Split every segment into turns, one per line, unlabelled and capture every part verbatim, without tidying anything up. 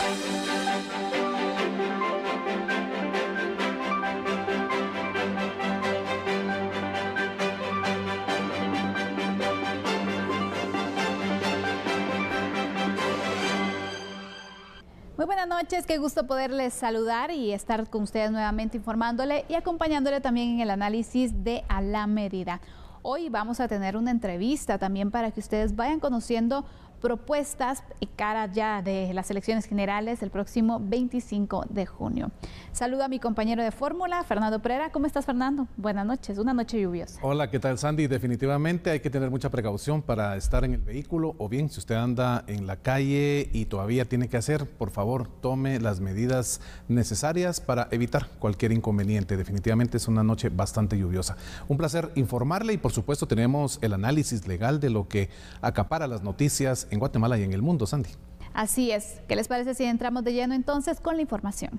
Muy buenas noches, qué gusto poderles saludar y estar con ustedes nuevamente informándole y acompañándole también en el análisis de A la Medida. Hoy vamos a tener una entrevista también para que ustedes vayan conociendo propuestas y cara ya de las elecciones generales el próximo veinticinco de junio. Saludo a mi compañero de fórmula, Fernando Pereira. ¿Cómo estás, Fernando? Buenas noches, una noche lluviosa.
Hola, ¿qué tal, Sandy? Definitivamente hay que tener mucha precaución para estar en el vehículo, o bien si usted anda en la calle y todavía tiene que hacer, por favor, tome las medidas necesarias para evitar cualquier inconveniente. Definitivamente es una noche bastante lluviosa. Un placer informarle y, por supuesto, tenemos el análisis legal de lo que acapara las noticias en Guatemala y en el mundo, Sandy.
Así es. ¿Qué les parece si entramos de lleno entonces con la información?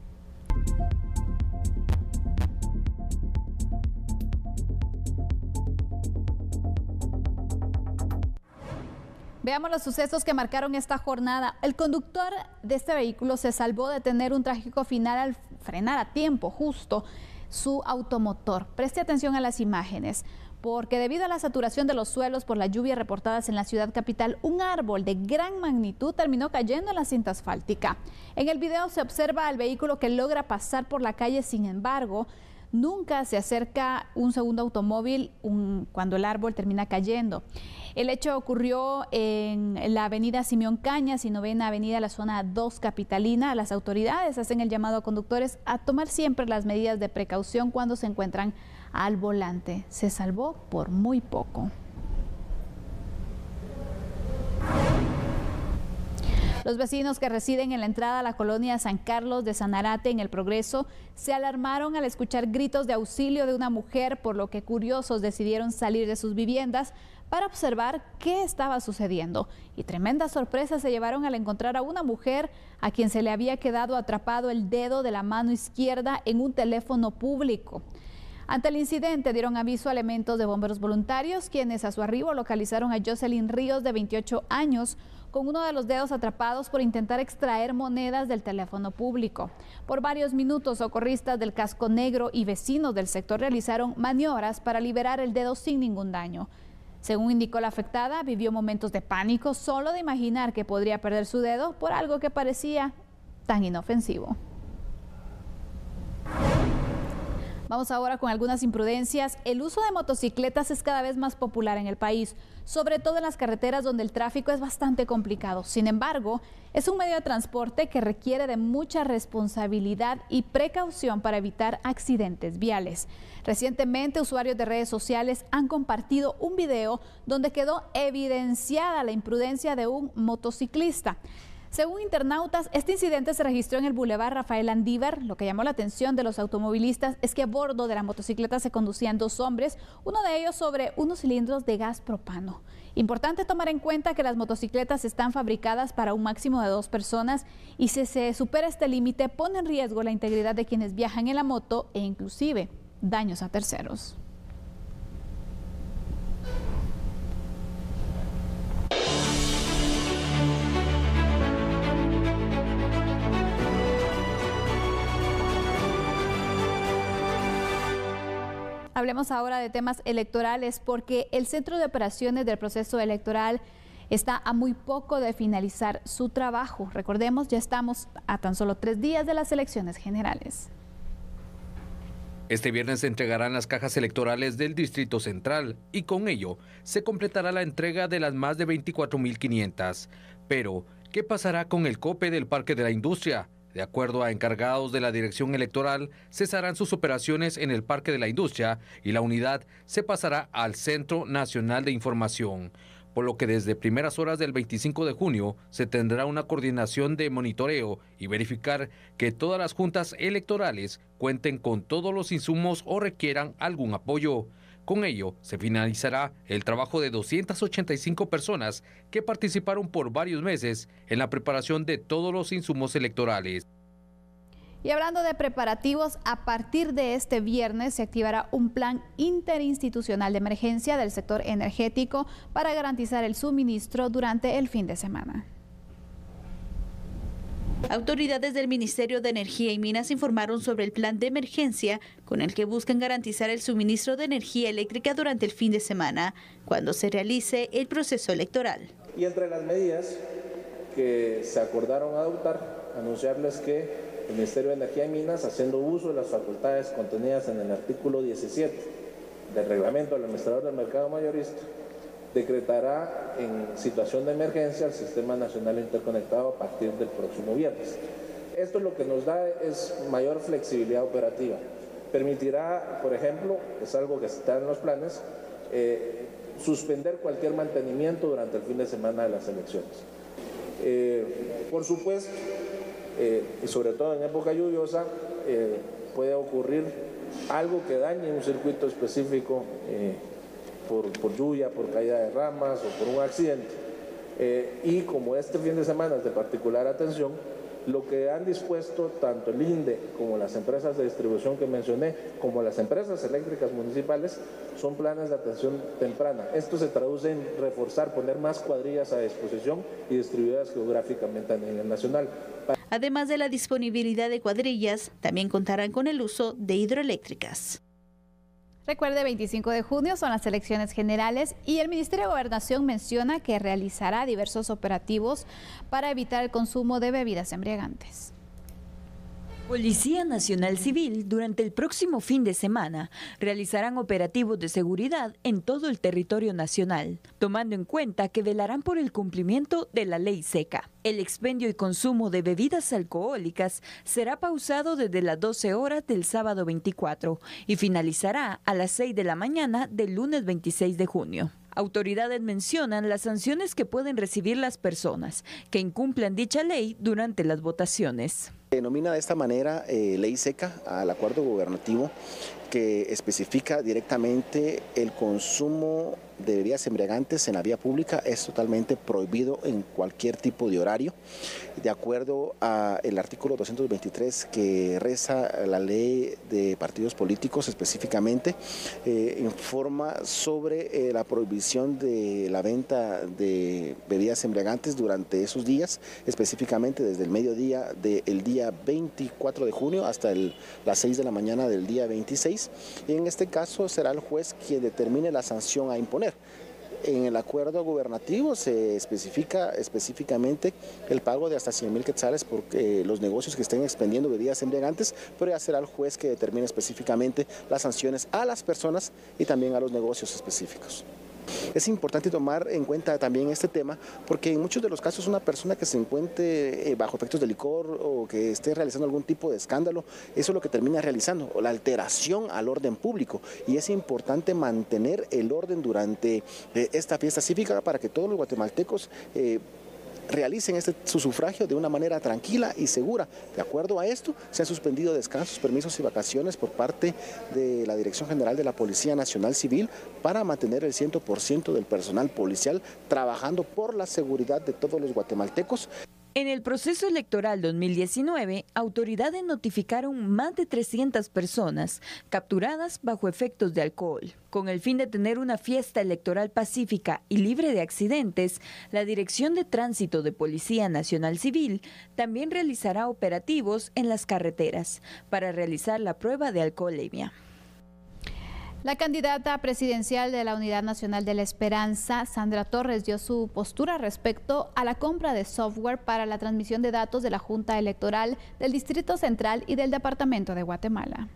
Veamos los sucesos que marcaron esta jornada. El conductor de este vehículo se salvó de tener un trágico final al frenar a tiempo justo su automotor. Preste atención a las imágenes, porque debido a la saturación de los suelos por las lluvias reportadas en la ciudad capital, un árbol de gran magnitud terminó cayendo en la cinta asfáltica. En el video se observa al vehículo que logra pasar por la calle, sin embargo, nunca se acerca un segundo automóvil un, cuando el árbol termina cayendo. El hecho ocurrió en la avenida Simeón Cañas y novena avenida, la zona dos capitalina. Las autoridades hacen el llamado a conductores a tomar siempre las medidas de precaución cuando se encuentran al volante. Se salvó por muy poco. Los vecinos que residen en la entrada a la colonia San Carlos de Sanarate en El Progreso se alarmaron al escuchar gritos de auxilio de una mujer, por lo que curiosos decidieron salir de sus viviendas para observar qué estaba sucediendo. Y tremenda sorpresa se llevaron al encontrar a una mujer a quien se le había quedado atrapado el dedo de la mano izquierda en un teléfono público. Ante el incidente dieron aviso a elementos de bomberos voluntarios, quienes a su arribo localizaron a Jocelyn Ríos, de veintiocho años, con uno de los dedos atrapados por intentar extraer monedas del teléfono público. Por varios minutos, socorristas del Casco Negro y vecinos del sector realizaron maniobras para liberar el dedo sin ningún daño. Según indicó la afectada, vivió momentos de pánico solo de imaginar que podría perder su dedo por algo que parecía tan inofensivo. Vamos ahora con algunas imprudencias. El uso de motocicletas es cada vez más popular en el país, sobre todo en las carreteras donde el tráfico es bastante complicado. Sin embargo, es un medio de transporte que requiere de mucha responsabilidad y precaución para evitar accidentes viales. Recientemente, usuarios de redes sociales han compartido un video donde quedó evidenciada la imprudencia de un motociclista. Según internautas, este incidente se registró en el Boulevard Rafael Andívar. Lo que llamó la atención de los automovilistas es que a bordo de la motocicleta se conducían dos hombres, uno de ellos sobre unos cilindros de gas propano. Importante tomar en cuenta que las motocicletas están fabricadas para un máximo de dos personas y si se supera este límite pone en riesgo la integridad de quienes viajan en la moto e inclusive daños a terceros. Hablemos ahora de temas electorales, porque el Centro de Operaciones del Proceso Electoral está a muy poco de finalizar su trabajo. Recordemos, ya estamos a tan solo tres días de las elecciones generales.
Este viernes se entregarán las cajas electorales del Distrito Central y con ello se completará la entrega de las más de veinticuatro mil quinientas. Pero, ¿qué pasará con el COPE del Parque de la Industria? De acuerdo a encargados de la Dirección Electoral, cesarán sus operaciones en el Parque de la Industria y la unidad se pasará al Centro Nacional de Información, por lo que desde primeras horas del veinticinco de junio se tendrá una coordinación de monitoreo y verificar que todas las juntas electorales cuenten con todos los insumos o requieran algún apoyo. Con ello, se finalizará el trabajo de doscientas ochenta y cinco personas que participaron por varios meses en la preparación de todos los insumos electorales.
Y hablando de preparativos, a partir de este viernes se activará un plan interinstitucional de emergencia del sector energético para garantizar el suministro durante el fin de semana.
Autoridades del Ministerio de Energía y Minas informaron sobre el plan de emergencia con el que buscan garantizar el suministro de energía eléctrica durante el fin de semana, cuando se realice el proceso electoral.
Y entre las medidas que se acordaron adoptar, anunciarles que el Ministerio de Energía y Minas, haciendo uso de las facultades contenidas en el artículo diecisiete del reglamento del administrador del mercado mayorista, decretará en situación de emergencia el Sistema Nacional Interconectado a partir del próximo viernes. Esto lo que nos da es mayor flexibilidad operativa. Permitirá, por ejemplo, es algo que está en los planes, eh, suspender cualquier mantenimiento durante el fin de semana de las elecciones. Eh, por supuesto, eh, y sobre todo en época lluviosa, eh, puede ocurrir algo que dañe un circuito específico, eh, Por, por lluvia, por caída de ramas o por un accidente. Eh, y como este fin de semana es de particular atención, lo que han dispuesto tanto el I N D E como las empresas de distribución que mencioné, como las empresas eléctricas municipales, son planes de atención temprana. Esto se traduce en reforzar, poner más cuadrillas a disposición y distribuidas geográficamente a nivel nacional.
Además de la disponibilidad de cuadrillas, también contarán con el uso de hidroeléctricas.
Recuerde, veinticinco de junio son las elecciones generales y el Ministerio de Gobernación menciona que realizará diversos operativos para evitar el consumo de bebidas embriagantes.
Policía Nacional Civil durante el próximo fin de semana realizarán operativos de seguridad en todo el territorio nacional, tomando en cuenta que velarán por el cumplimiento de la ley seca. El expendio y consumo de bebidas alcohólicas será pausado desde las doce horas del sábado veinticuatro y finalizará a las seis de la mañana del lunes veintiséis de junio. Autoridades mencionan las sanciones que pueden recibir las personas que incumplan dicha ley durante las votaciones.
Denomina de esta manera eh, ley seca al acuerdo gubernativo que especifica directamente el consumo de bebidas embriagantes en la vía pública. Es totalmente prohibido en cualquier tipo de horario. De acuerdo al artículo doscientos veintitrés que reza la ley de partidos políticos específicamente, eh, informa sobre eh, la prohibición de la venta de bebidas embriagantes durante esos días, específicamente desde el mediodía del día veinticuatro de junio hasta el, las seis de la mañana del día veintiséis. Y en este caso será el juez quien determine la sanción a imponer. En el acuerdo gubernativo se especifica específicamente el pago de hasta cien mil quetzales por eh, los negocios que estén expendiendo bebidas embriagantes, pero ya será el juez que determine específicamente las sanciones a las personas y también a los negocios específicos. Es importante tomar en cuenta también este tema porque en muchos de los casos una persona que se encuentre bajo efectos de licor o que esté realizando algún tipo de escándalo, eso es lo que termina realizando, la alteración al orden público, y es importante mantener el orden durante esta fiesta cívica para que todos los guatemaltecos eh, realicen este, su sufragio de una manera tranquila y segura. De acuerdo a esto, se han suspendido descansos, permisos y vacaciones por parte de la Dirección General de la Policía Nacional Civil para mantener el cien por ciento del personal policial trabajando por la seguridad de todos los guatemaltecos.
En el proceso electoral dos mil diecinueve, autoridades notificaron más de trescientas personas capturadas bajo efectos de alcohol. Con el fin de tener una fiesta electoral pacífica y libre de accidentes, la Dirección de Tránsito de Policía Nacional Civil también realizará operativos en las carreteras para realizar la prueba de alcoholemia.
La candidata presidencial de la Unidad Nacional de la Esperanza, Sandra Torres, dio su postura respecto a la compra de software para la transmisión de datos de la Junta Electoral del Distrito Central y del Departamento de Guatemala.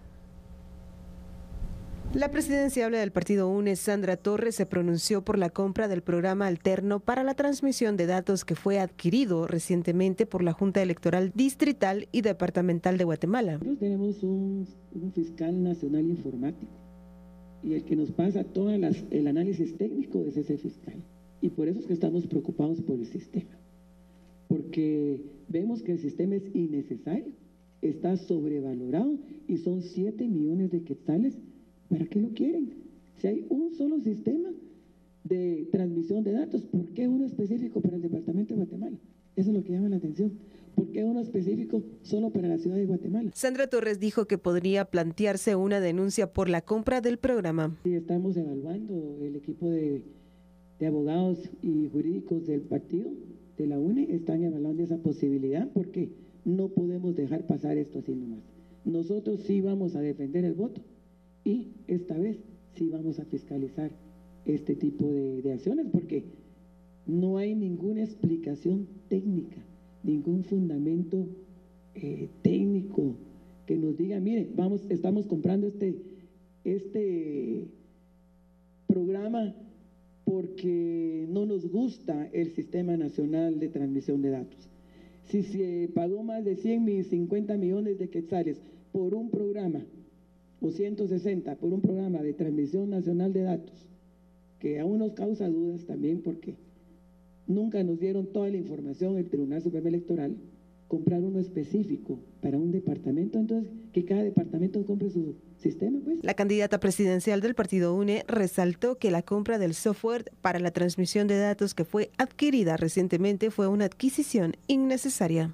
La presidenciable del partido U N E, Sandra Torres, se pronunció por la compra del programa alterno para la transmisión de datos que fue adquirido recientemente por la Junta Electoral Distrital y Departamental de Guatemala.
Nosotros tenemos un, un fiscal nacional informático, y el que nos pasa todo las, el análisis técnico es ese fiscal. Y por eso es que estamos preocupados por el sistema. Porque vemos que el sistema es innecesario, está sobrevalorado y son siete millones de quetzales. ¿Para qué lo quieren? Si hay un solo sistema de transmisión de datos, ¿por qué uno específico para el Departamento de Guatemala? Eso es lo que llama la atención. ¿Por qué uno específico solo para la ciudad de Guatemala?
Sandra Torres dijo que podría plantearse una denuncia por la compra del programa.
Sí, estamos evaluando el equipo de, de abogados y jurídicos del partido, de la U N E están evaluando esa posibilidad porque no podemos dejar pasar esto así nomás. Nosotros sí vamos a defender el voto y esta vez sí vamos a fiscalizar este tipo de, de acciones porque no hay ninguna explicación técnica, ningún fundamento eh, técnico que nos diga, mire, vamos, estamos comprando este, este programa porque no nos gusta el Sistema Nacional de Transmisión de Datos. Si se pagó más de cien, cincuenta millones de quetzales por un programa, o ciento sesenta por un programa de transmisión nacional de datos, que aún nos causa dudas también porque nunca nos dieron toda la información el Tribunal Supremo Electoral, comprar uno específico para un departamento, entonces que cada departamento compre su sistema, pues.
La candidata presidencial del partido U N E resaltó que la compra del software para la transmisión de datos que fue adquirida recientemente fue una adquisición innecesaria.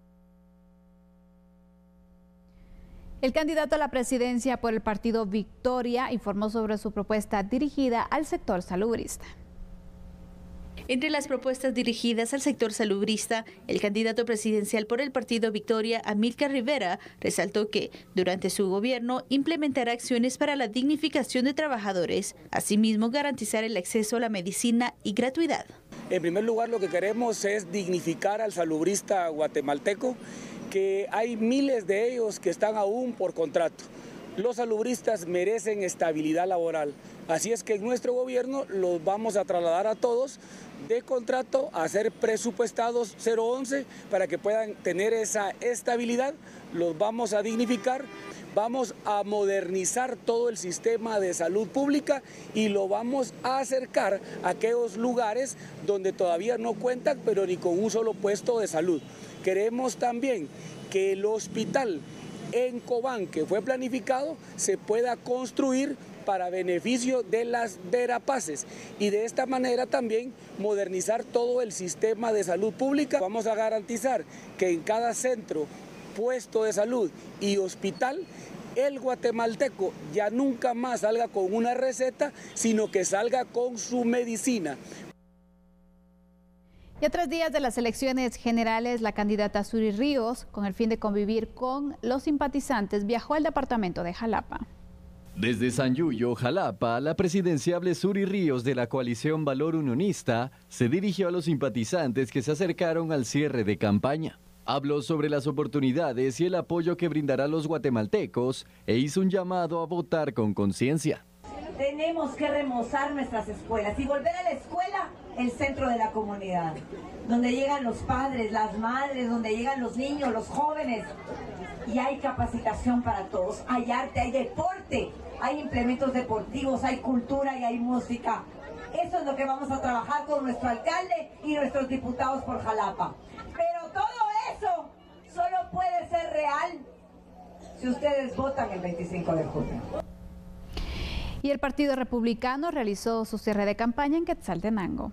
El candidato a la presidencia por el partido Victoria informó sobre su propuesta dirigida al sector salubrista.
Entre las propuestas dirigidas al sector salubrista, el candidato presidencial por el partido Victoria, Amílcar Rivera, resaltó que durante su gobierno implementará acciones para la dignificación de trabajadores, asimismo garantizar el acceso a la medicina y gratuidad.
En primer lugar, lo que queremos es dignificar al salubrista guatemalteco, que hay miles de ellos que están aún por contrato. Los salubristas merecen estabilidad laboral, así es que en nuestro gobierno los vamos a trasladar a todos de contrato a ser presupuestados cero once para que puedan tener esa estabilidad, los vamos a dignificar, vamos a modernizar todo el sistema de salud pública y lo vamos a acercar a aquellos lugares donde todavía no cuentan, pero ni con un solo puesto de salud. Queremos también que el hospital en Cobán, que fue planificado, se pueda construir para beneficio de las Verapaces y de esta manera también modernizar todo el sistema de salud pública. Vamos a garantizar que en cada centro, puesto de salud y hospital, el guatemalteco ya nunca más salga con una receta, sino que salga con su medicina.
Y a tres días de las elecciones generales, la candidata Suri Ríos, con el fin de convivir con los simpatizantes, viajó al departamento de Jalapa.
Desde San Yuyo, Jalapa, la presidenciable Suri Ríos de la coalición Valor Unionista se dirigió a los simpatizantes que se acercaron al cierre de campaña. Habló sobre las oportunidades y el apoyo que brindará a los guatemaltecos e hizo un llamado a votar con conciencia.
Tenemos que remozar nuestras escuelas y volver a la escuela el centro de la comunidad, donde llegan los padres, las madres, donde llegan los niños, los jóvenes, y hay capacitación para todos, hay arte, hay deporte, hay implementos deportivos, hay cultura y hay música. Eso es lo que vamos a trabajar con nuestro alcalde y nuestros diputados por Jalapa. Pero todo eso solo puede ser real si ustedes votan el veinticinco de junio.
Y el Partido Republicano realizó su cierre de campaña en Quetzaltenango.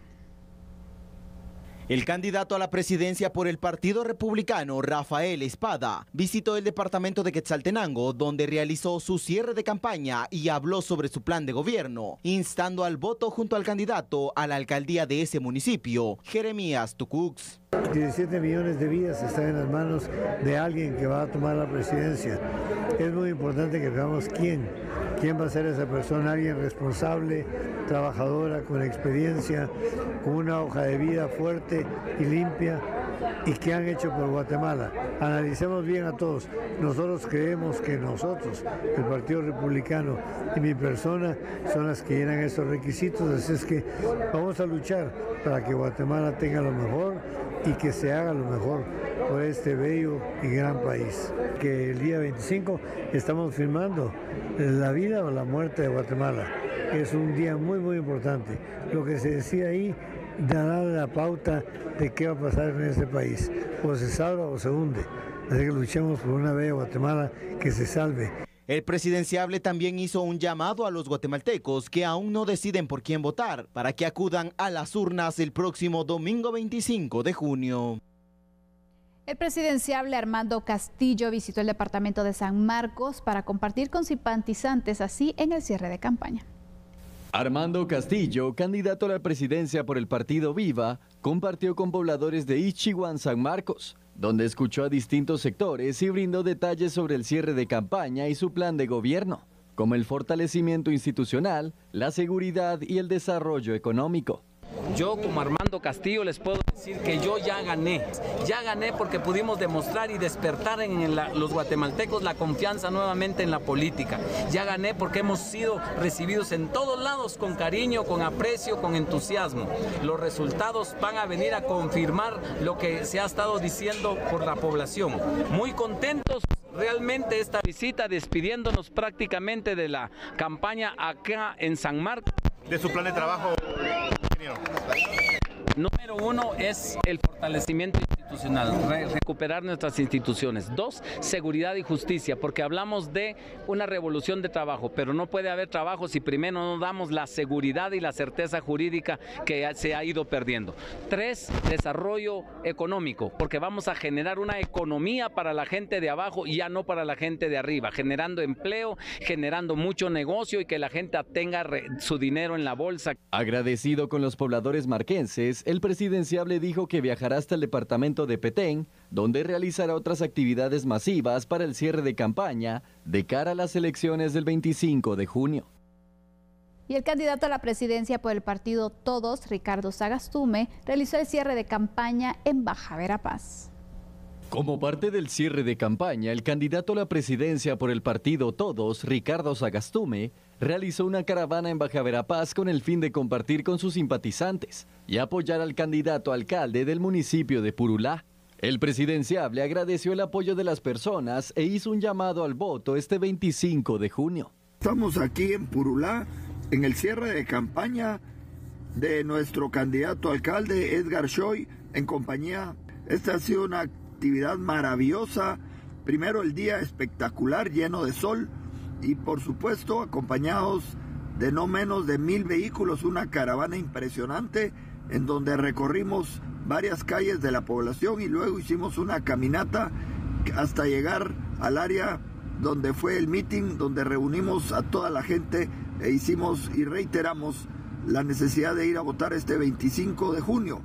El candidato a la presidencia por el Partido Republicano, Rafael Espada, visitó el departamento de Quetzaltenango, donde realizó su cierre de campaña y habló sobre su plan de gobierno, instando al voto junto al candidato a la alcaldía de ese municipio, Jeremías Tucux.
diecisiete millones de vidas están en las manos de alguien que va a tomar la presidencia. Es muy importante que veamos quién, quién va a ser esa persona, alguien responsable, trabajadora, con experiencia, con una hoja de vida fuerte y limpia, y que han hecho por Guatemala. Analicemos bien a todos. Nosotros creemos que nosotros, el Partido Republicano y mi persona, son las que llenan esos requisitos, así es que vamos a luchar para que Guatemala tenga lo mejor y que se haga lo mejor por este bello y gran país. Que el día veinticinco estamos firmando la vida o la muerte de Guatemala. Es un día muy muy importante. Lo que se decía ahí dará la pauta de qué va a pasar en este país. O se salva o se hunde. Así que luchemos por una bella Guatemala que se salve.
El presidenciable también hizo un llamado a los guatemaltecos que aún no deciden por quién votar, para que acudan a las urnas el próximo domingo veinticinco de junio.
El presidenciable Armando Castillo visitó el departamento de San Marcos para compartir con simpatizantes así en el cierre de campaña.
Armando Castillo, candidato a la presidencia por el partido Viva, compartió con pobladores de Ichiguán, San Marcos, donde escuchó a distintos sectores y brindó detalles sobre el cierre de campaña y su plan de gobierno, como el fortalecimiento institucional, la seguridad y el desarrollo económico.
Yo como Armando Castillo les puedo decir que yo ya gané, ya gané porque pudimos demostrar y despertar en la, los guatemaltecos la confianza nuevamente en la política. Ya gané porque hemos sido recibidos en todos lados con cariño, con aprecio, con entusiasmo. Los resultados van a venir a confirmar lo que se ha estado diciendo por la población. Muy contentos. Realmente esta visita despidiéndonos prácticamente de la campaña acá en San Marcos.
De su plan de trabajo, ingeniero.
Número uno es el fortalecimiento institucional, re recuperar nuestras instituciones. Dos, seguridad y justicia, porque hablamos de una revolución de trabajo, pero no puede haber trabajo si primero no damos la seguridad y la certeza jurídica que se ha ido perdiendo. Tres, desarrollo económico, porque vamos a generar una economía para la gente de abajo y ya no para la gente de arriba, generando empleo, generando mucho negocio y que la gente tenga su dinero en la bolsa.
Agradecido con los pobladores marquenses, el presidenciable dijo que viajará hasta el departamento de Petén, donde realizará otras actividades masivas para el cierre de campaña de cara a las elecciones del veinticinco de junio.
Y el candidato a la presidencia por el partido Todos, Ricardo Sagastume, realizó el cierre de campaña en Baja Verapaz.
Como parte del cierre de campaña, el candidato a la presidencia por el partido Todos, Ricardo Sagastume, realizó una caravana en Baja Verapaz con el fin de compartir con sus simpatizantes y apoyar al candidato alcalde del municipio de Purulá. El presidenciable agradeció el apoyo de las personas e hizo un llamado al voto este veinticinco de junio.
Estamos aquí en Purulá, en el cierre de campaña de nuestro candidato alcalde Edgar Choi, en compañía. Esta ha sido una actividad maravillosa, primero el día espectacular, lleno de sol, y por supuesto acompañados de no menos de mil vehículos, una caravana impresionante en donde recorrimos varias calles de la población y luego hicimos una caminata hasta llegar al área donde fue el meeting, donde reunimos a toda la gente e hicimos y reiteramos la necesidad de ir a votar este veinticinco de junio.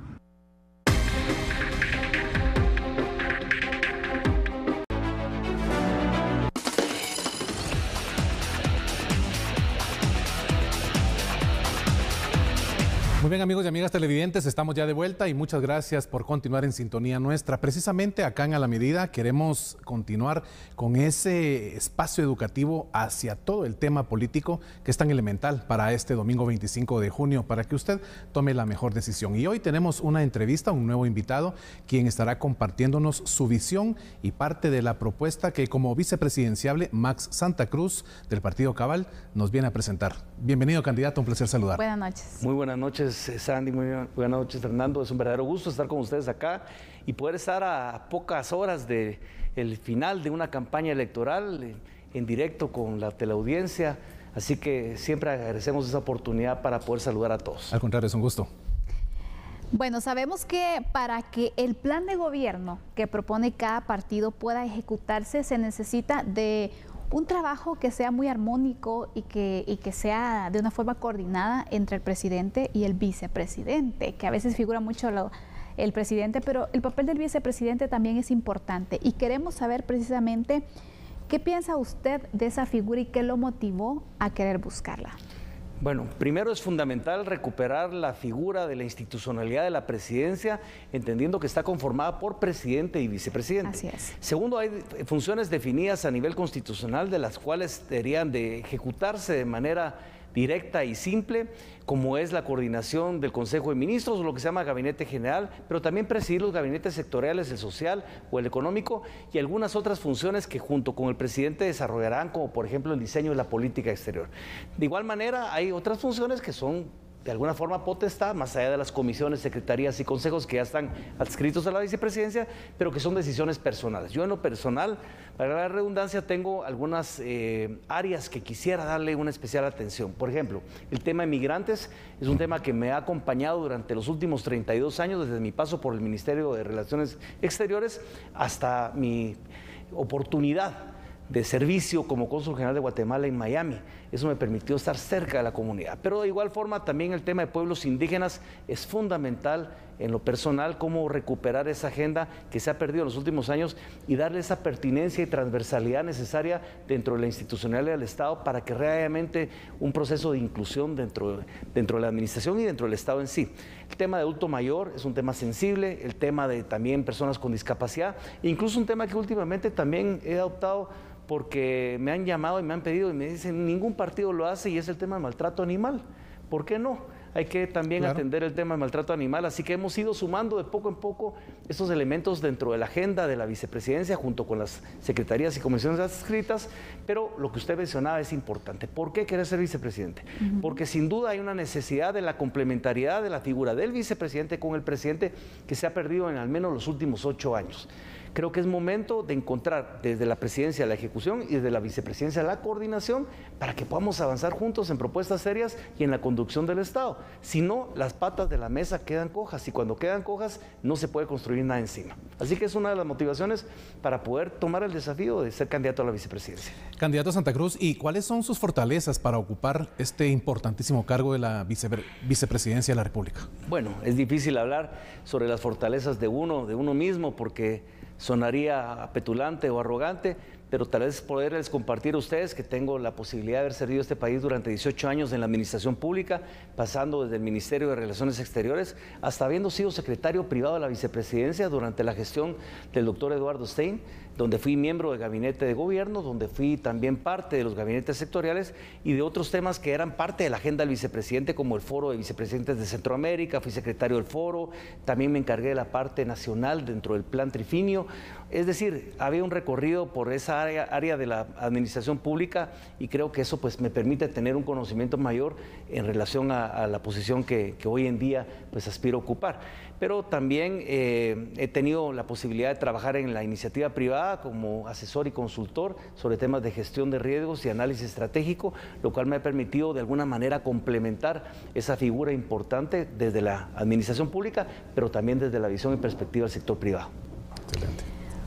Muy bien, amigos y amigas televidentes, estamos ya de vuelta y muchas gracias por continuar en sintonía nuestra. Precisamente acá en A la Medida queremos continuar con ese espacio educativo hacia todo el tema político que es tan elemental para este domingo veinticinco de junio, para que usted tome la mejor decisión. Y hoy tenemos una entrevista, un nuevo invitado, quien estará compartiéndonos su visión y parte de la propuesta que como vicepresidenciable Max Santa Cruz del Partido Cabal nos viene a presentar. Bienvenido, candidato, un placer saludar.
Buenas noches.
Muy buenas noches, Sandy, muy buenas noches, Fernando. Es un verdadero gusto estar con ustedes acá y poder estar a pocas horas del final de una campaña electoral en directo con la teleaudiencia. Así que siempre agradecemos esa oportunidad para poder saludar a todos.
Al contrario, es un gusto.
Bueno, sabemos que para que el plan de gobierno que propone cada partido pueda ejecutarse se necesita de un trabajo que sea muy armónico y que, y que sea de una forma coordinada entre el presidente y el vicepresidente, que a veces figura mucho lo, el presidente, pero el papel del vicepresidente también es importante. Y queremos saber precisamente qué piensa usted de esa figura y qué lo motivó a querer buscarla.
Bueno, primero es fundamental recuperar la figura de la institucionalidad de la presidencia, entendiendo que está conformada por presidente y vicepresidente.
Así es.
Segundo, hay funciones definidas a nivel constitucional de las cuales deberían de ejecutarse de manera directa y simple, como es la coordinación del Consejo de Ministros o lo que se llama Gabinete General, pero también presidir los gabinetes sectoriales, el social o el económico, y algunas otras funciones que junto con el presidente desarrollarán, como por ejemplo el diseño de la política exterior. De igual manera, hay otras funciones que son de alguna forma potestad, más allá de las comisiones, secretarías y consejos que ya están adscritos a la vicepresidencia, pero que son decisiones personales. Yo en lo personal, para la redundancia, tengo algunas eh, áreas que quisiera darle una especial atención. Por ejemplo, el tema de migrantes es un tema que me ha acompañado durante los últimos treinta y dos años, desde mi paso por el Ministerio de Relaciones Exteriores hasta mi oportunidad de servicio como cónsul general de Guatemala en Miami. Eso me permitió estar cerca de la comunidad. Pero de igual forma también el tema de pueblos indígenas es fundamental en lo personal, cómo recuperar esa agenda que se ha perdido en los últimos años y darle esa pertinencia y transversalidad necesaria dentro de la institucionalidad del Estado para que realmente un proceso de inclusión dentro, dentro de la administración y dentro del Estado en sí. El tema de adulto mayor es un tema sensible, el tema de también personas con discapacidad, incluso un tema que últimamente también he adoptado porque me han llamado y me han pedido y me dicen ningún partido lo hace, y es el tema del maltrato animal. ¿Por qué no? Hay que también claro. atender el tema del maltrato animal, así que hemos ido sumando de poco en poco estos elementos dentro de la agenda de la vicepresidencia junto con las secretarías y comisiones adscritas, pero lo que usted mencionaba es importante. ¿Por qué querer ser vicepresidente? Uh-huh. Porque sin duda hay una necesidad de la complementariedad de la figura del vicepresidente con el presidente que se ha perdido en al menos los últimos ocho años. Creo que es momento de encontrar desde la presidencia la ejecución y desde la vicepresidencia la coordinación para que podamos avanzar juntos en propuestas serias y en la conducción del Estado. Si no, las patas de la mesa quedan cojas y cuando quedan cojas no se puede construir nada encima. Así que es una de las motivaciones para poder tomar el desafío de ser candidato a la vicepresidencia.
Candidato a Santa Cruz, ¿y cuáles son sus fortalezas para ocupar este importantísimo cargo de la vicepre- vicepresidencia de la República?
Bueno, es difícil hablar sobre las fortalezas de uno, de uno mismo, porque sonaría petulante o arrogante, pero tal vez poderles compartir a ustedes que tengo la posibilidad de haber servido a este país durante dieciocho años en la administración pública, pasando desde el Ministerio de Relaciones Exteriores hasta habiendo sido secretario privado de la vicepresidencia durante la gestión del doctor Eduardo Stein, donde fui miembro del gabinete de gobierno, donde fui también parte de los gabinetes sectoriales y de otros temas que eran parte de la agenda del vicepresidente, como el Foro de Vicepresidentes de Centroamérica, fui secretario del Foro, también me encargué de la parte nacional dentro del Plan Trifinio. Es decir, había un recorrido por esa área, área de la administración pública y creo que eso pues me permite tener un conocimiento mayor en relación a, a la posición que, que hoy en día pues aspiro a ocupar. Pero también eh, he tenido la posibilidad de trabajar en la iniciativa privada como asesor y consultor sobre temas de gestión de riesgos y análisis estratégico, lo cual me ha permitido de alguna manera complementar esa figura importante desde la administración pública, pero también desde la visión y perspectiva del sector privado.
Excelente.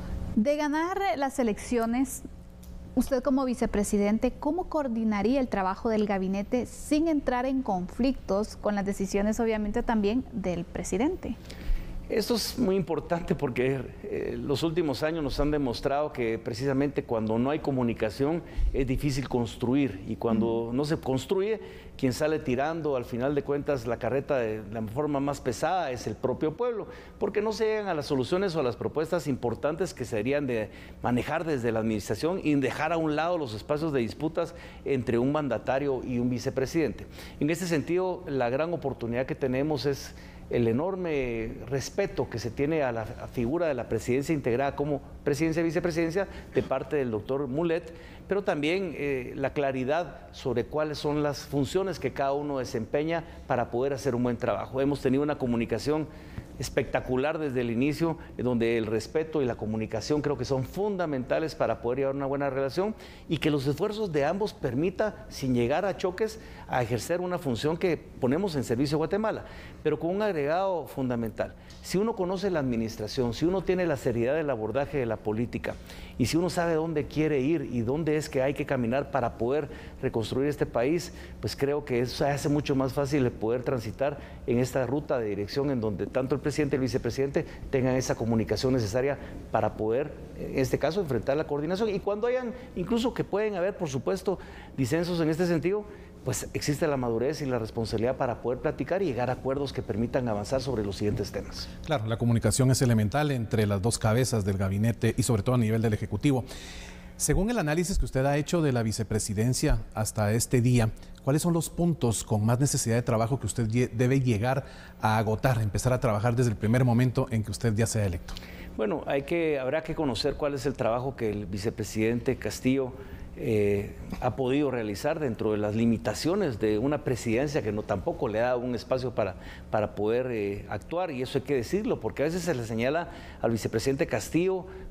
De ganar las elecciones, usted como vicepresidente, ¿cómo coordinaría el trabajo del gabinete sin entrar en conflictos con las decisiones, obviamente, también del presidente?
Esto es muy importante porque eh, los últimos años nos han demostrado que precisamente cuando no hay comunicación es difícil construir, y cuando no se construye, quien sale tirando al final de cuentas la carreta de la forma más pesada es el propio pueblo, porque no se llegan a las soluciones o a las propuestas importantes que se deberían de manejar desde la administración y dejar a un lado los espacios de disputas entre un mandatario y un vicepresidente. En este sentido, la gran oportunidad que tenemos es el enorme respeto que se tiene a la figura de la presidencia integrada como presidencia y vicepresidencia de parte del doctor Mulet, pero también eh, la claridad sobre cuáles son las funciones que cada uno desempeña para poder hacer un buen trabajo. Hemos tenido una comunicación espectacular desde el inicio, donde el respeto y la comunicación creo que son fundamentales para poder llevar una buena relación y que los esfuerzos de ambos permita, sin llegar a choques, a ejercer una función que ponemos en servicio a Guatemala, pero con un agregado fundamental. Si uno conoce la administración, si uno tiene la seriedad del abordaje de la política y si uno sabe dónde quiere ir y dónde es que hay que caminar para poder reconstruir este país, pues creo que eso hace mucho más fácil el poder transitar en esta ruta de dirección en donde tanto el presidente y el vicepresidente tengan esa comunicación necesaria para poder, en este caso, enfrentar la coordinación. Y cuando hayan, incluso que pueden haber, por supuesto, disensos en este sentido, pues existe la madurez y la responsabilidad para poder platicar y llegar a acuerdos que permitan avanzar sobre los siguientes temas.
Claro, la comunicación es elemental entre las dos cabezas del gabinete y sobre todo a nivel del Ejecutivo. Según el análisis que usted ha hecho de la vicepresidencia hasta este día, ¿cuáles son los puntos con más necesidad de trabajo que usted debe llegar a agotar, empezar a trabajar desde el primer momento en que usted ya sea electo?
Bueno, hay que, habrá que conocer cuál es el trabajo que el vicepresidente Castillo Eh, ha podido realizar dentro de las limitaciones de una presidencia que no tampoco le da un espacio para, para poder eh, actuar, y eso hay que decirlo, porque a veces se le señala al vicepresidente Castillo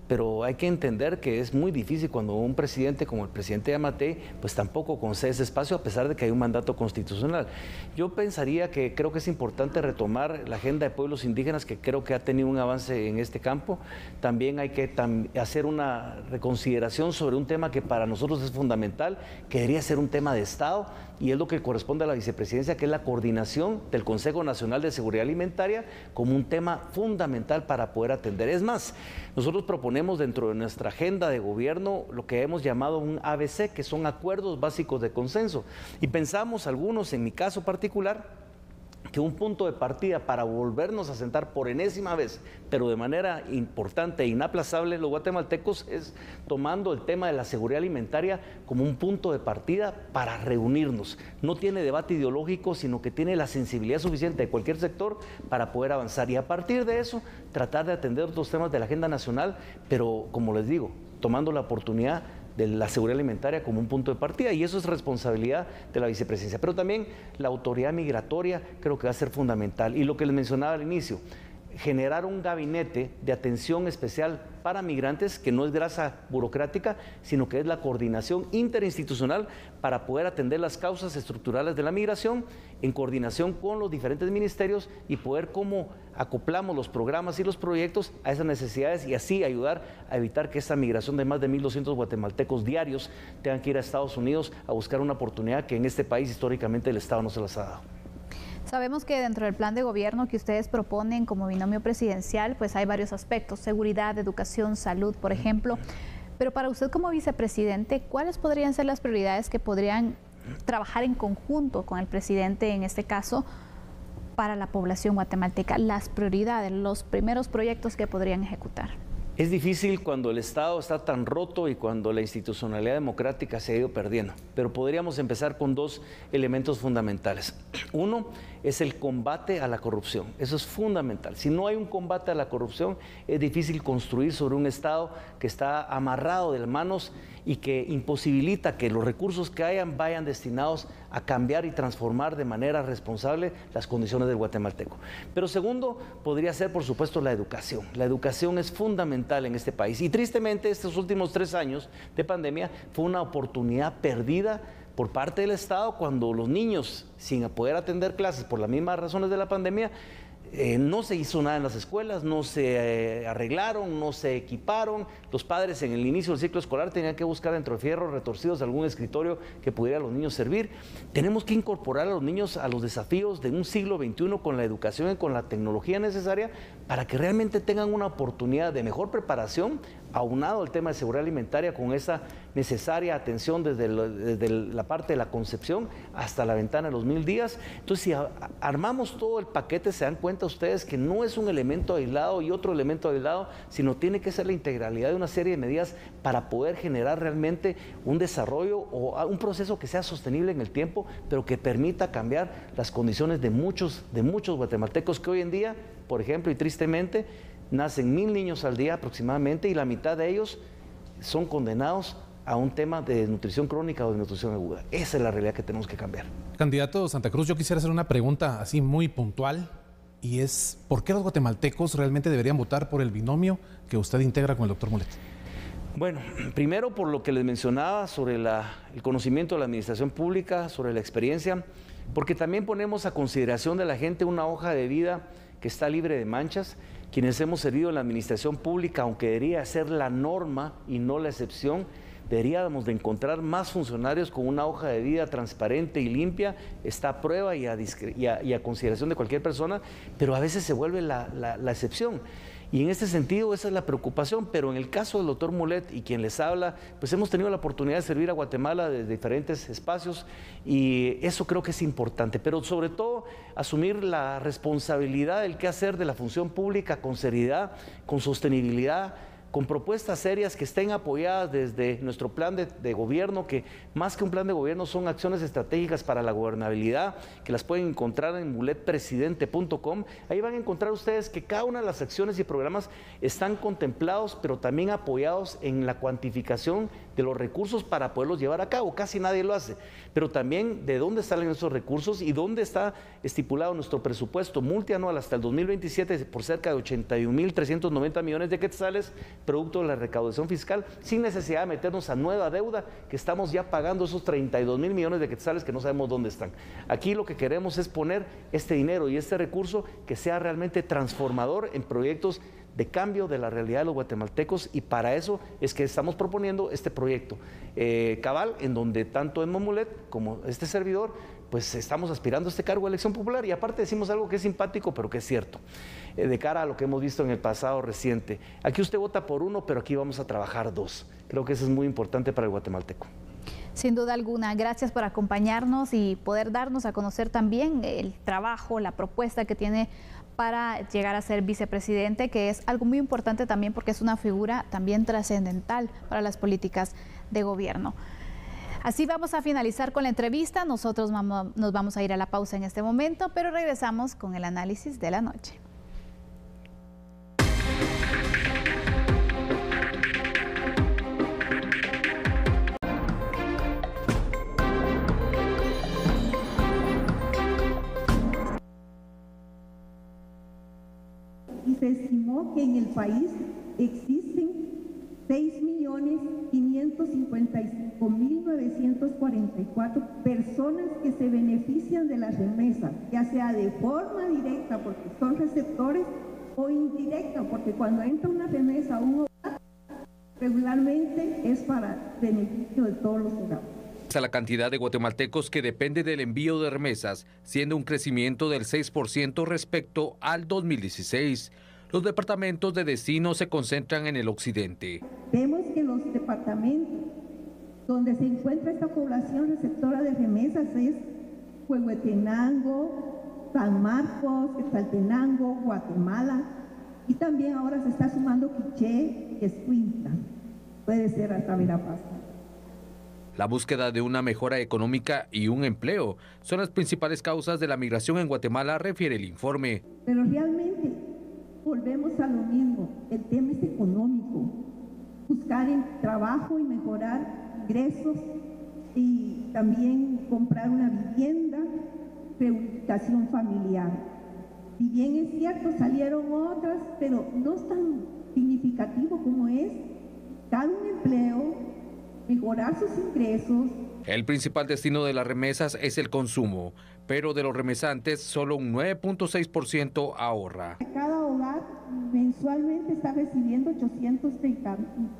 pero hay que entender que es muy difícil cuando un presidente como el presidente Yamatei, pues tampoco concede ese espacio a pesar de que hay un mandato constitucional. Yo pensaría que creo que es importante retomar la agenda de pueblos indígenas, que creo que ha tenido un avance en este campo. También hay que tam- hacer una reconsideración sobre un tema que para nosotros es fundamental, que debería ser un tema de Estado, y es lo que corresponde a la vicepresidencia, que es la coordinación del Consejo Nacional de Seguridad Alimentaria como un tema fundamental para poder atender. Es más, nosotros proponemos dentro de nuestra agenda de gobierno lo que hemos llamado un A B C, que son acuerdos básicos de consenso, y pensamos algunos, en mi caso particular, que un punto de partida para volvernos a sentar por enésima vez, pero de manera importante e inaplazable, los guatemaltecos, es tomando el tema de la seguridad alimentaria como un punto de partida para reunirnos. No tiene debate ideológico, sino que tiene la sensibilidad suficiente de cualquier sector para poder avanzar, y a partir de eso tratar de atender otros temas de la agenda nacional, pero como les digo, tomando la oportunidad de la seguridad alimentaria como un punto de partida, y eso es responsabilidad de la vicepresidencia. Pero también la autoridad migratoria creo que va a ser fundamental, y lo que les mencionaba al inicio, generar un gabinete de atención especial para migrantes, que no es grasa burocrática, sino que es la coordinación interinstitucional para poder atender las causas estructurales de la migración en coordinación con los diferentes ministerios, y poder cómo acoplamos los programas y los proyectos a esas necesidades, y así ayudar a evitar que esta migración de más de mil doscientos guatemaltecos diarios tengan que ir a Estados Unidos a buscar una oportunidad que en este país históricamente el Estado no se las ha dado.
Sabemos que dentro del plan de gobierno que ustedes proponen como binomio presidencial, pues hay varios aspectos: seguridad, educación, salud, por ejemplo. Pero para usted como vicepresidente, ¿cuáles podrían ser las prioridades que podrían trabajar en conjunto con el presidente, en este caso, para la población guatemalteca? Las prioridades, los primeros proyectos que podrían ejecutar.
Es difícil cuando el Estado está tan roto y cuando la institucionalidad democrática se ha ido perdiendo, pero podríamos empezar con dos elementos fundamentales. Uno es el combate a la corrupción. Eso es fundamental. Si no hay un combate a la corrupción, es difícil construir sobre un Estado que está amarrado de manos y que imposibilita que los recursos que hayan vayan destinados a cambiar y transformar de manera responsable las condiciones del guatemalteco. Pero segundo, podría ser, por supuesto, la educación. La educación es fundamental en este país, y tristemente estos últimos tres años de pandemia fue una oportunidad perdida por parte del Estado, cuando los niños, sin poder atender clases por las mismas razones de la pandemia, Eh, no se hizo nada en las escuelas, no se eh, arreglaron, no se equiparon. Los padres en el inicio del ciclo escolar tenían que buscar dentro de fierros retorcidos algún escritorio que pudiera a los niños servir. Tenemos que incorporar a los niños a los desafíos de un siglo veintiuno con la educación y con la tecnología necesaria para que realmente tengan una oportunidad de mejor preparación, aunado al tema de seguridad alimentaria, con esa necesaria atención desde, el, desde la parte de la concepción hasta la ventana de los mil días. Entonces, si a, armamos todo el paquete, se dan cuenta ustedes que no es un elemento aislado y otro elemento aislado, sino tiene que ser la integralidad de una serie de medidas para poder generar realmente un desarrollo o un proceso que sea sostenible en el tiempo, pero que permita cambiar las condiciones de muchos, de muchos guatemaltecos que hoy en día, por ejemplo, y tristemente, nacen mil niños al día aproximadamente, y la mitad de ellos son condenados a un tema de desnutrición crónica o desnutrición aguda. Esa es la realidad que tenemos que cambiar.
Candidato Santa Cruz, yo quisiera hacer una pregunta así muy puntual, y es: ¿por qué los guatemaltecos realmente deberían votar por el binomio que usted integra con el doctor Mulet?
Bueno, primero por lo que les mencionaba sobre la, el conocimiento de la administración pública, sobre la experiencia, porque también ponemos a consideración de la gente una hoja de vida que está libre de manchas. Quienes hemos servido en la administración pública, aunque debería ser la norma y no la excepción, deberíamos de encontrar más funcionarios con una hoja de vida transparente y limpia. Está a prueba y a, y a, y a consideración de cualquier persona, pero a veces se vuelve la, la, la excepción. Y en este sentido esa es la preocupación, pero en el caso del doctor Mulet y quien les habla, pues hemos tenido la oportunidad de servir a Guatemala desde diferentes espacios, y eso creo que es importante, pero sobre todo asumir la responsabilidad del quehacer de la función pública con seriedad, con sostenibilidad, con propuestas serias que estén apoyadas desde nuestro plan de, de gobierno, que más que un plan de gobierno son acciones estratégicas para la gobernabilidad, que las pueden encontrar en mulet presidente punto com. Ahí van a encontrar ustedes que cada una de las acciones y programas están contemplados, pero también apoyados en la cuantificación de los recursos para poderlos llevar a cabo. Casi nadie lo hace, pero también de dónde salen esos recursos y dónde está estipulado nuestro presupuesto multianual hasta el dos mil veintisiete por cerca de ochenta y un mil trescientos noventa millones de quetzales producto de la recaudación fiscal, sin necesidad de meternos a nueva deuda, que estamos ya pagando esos treinta y dos mil millones de quetzales que no sabemos dónde están. Aquí lo que queremos es poner este dinero y este recurso que sea realmente transformador en proyectos de cambio de la realidad de los guatemaltecos, y para eso es que estamos proponiendo este proyecto eh, cabal, en donde tanto Edmond Mulet como este servidor pues estamos aspirando a este cargo de elección popular, y aparte decimos algo que es simpático pero que es cierto, eh, de cara a lo que hemos visto en el pasado reciente. Aquí usted vota por uno, pero aquí vamos a trabajar dos. Creo que eso es muy importante para el guatemalteco.
Sin duda alguna, gracias por acompañarnos y poder darnos a conocer también el trabajo, la propuesta que tiene para llegar a ser vicepresidente, que es algo muy importante también porque es una figura también trascendental para las políticas de gobierno. Así vamos a finalizar con la entrevista. Nosotros vamos, nos vamos a ir a la pausa en este momento, pero regresamos con el análisis de la noche.
Y se estimó que en el país existen seis millones quinientos cincuenta y cinco mil novecientos cuarenta y cuatro personas que se benefician de las remesas, ya sea de forma directa porque son receptores o indirecta porque cuando entra una remesa a un hogar regularmente es para beneficio de todos los hogares.
La cantidad de guatemaltecos que depende del envío de remesas, siendo un crecimiento del seis por ciento respecto al dos mil dieciséis. Los departamentos de destino se concentran en el occidente.
Vemos que los departamentos donde se encuentra esta población receptora de remesas es Huehuetenango, San Marcos, Quetzaltenango, Guatemala, y también ahora se está sumando Quiché y Escuintla. Puede ser hasta Verapaz.
La búsqueda de una mejora económica y un empleo son las principales causas de la migración en Guatemala, refiere el informe.
Pero realmente volvemos a lo mismo, el tema es económico, buscar el trabajo y mejorar ingresos y también comprar una vivienda, reubicación familiar. Si bien es cierto, salieron otras, pero no es tan significativo como es dar un empleo, mejorar sus ingresos.
El principal destino de las remesas es el consumo, pero de los remesantes solo un nueve punto seis por ciento ahorra.
Cada hogar mensualmente está recibiendo ochocientos treinta